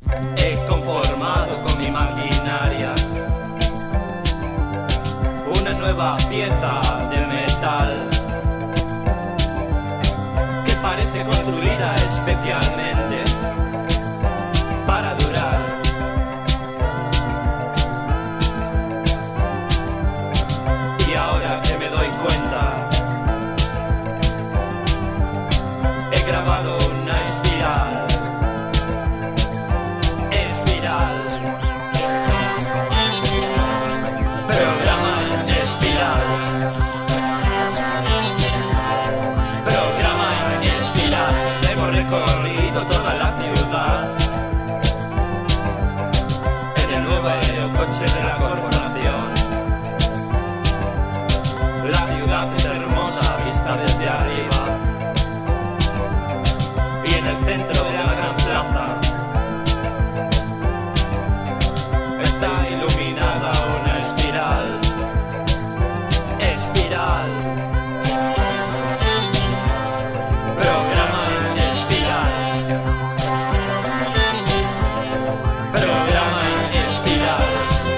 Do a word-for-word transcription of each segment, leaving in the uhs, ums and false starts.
He conformado con mi maquinaria una nueva pieza de metal que parece construida especialmente para durar. Y ahora que me doy cuenta, he grabado una espiral. Espiral. Programa en espiral. Programa en espiral. Hemos recorrido toda la ciudad en el nuevo aerocoche de la corporación. La ciudad es hermosa vista desde arriba, y en el centro de la gran plaza está iluminada una espiral. Espiral. Programa en espiral. Programa en espiral.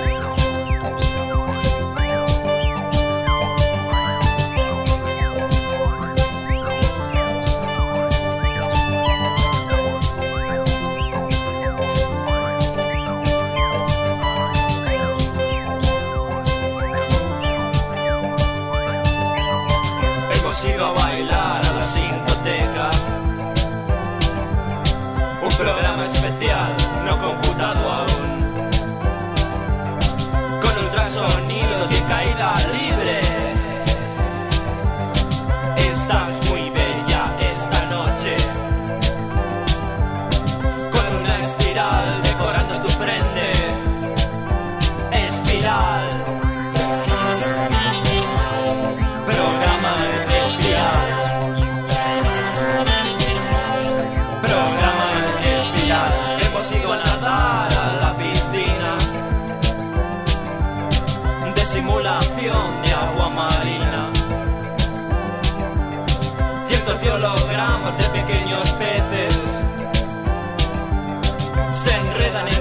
Hemos ido a bailar a la Sintoteca, un programa especial no computado aún, con ultrasonidos y en caída libre. Estás muy bella esta noche, con una espiral decorando tu frente. Espiral. Programa en espiral. Programa en espiral. Hemos ido a nadar a la piscina de simulación de agua marina. Cientos de hologramas de pequeños peces se enredan en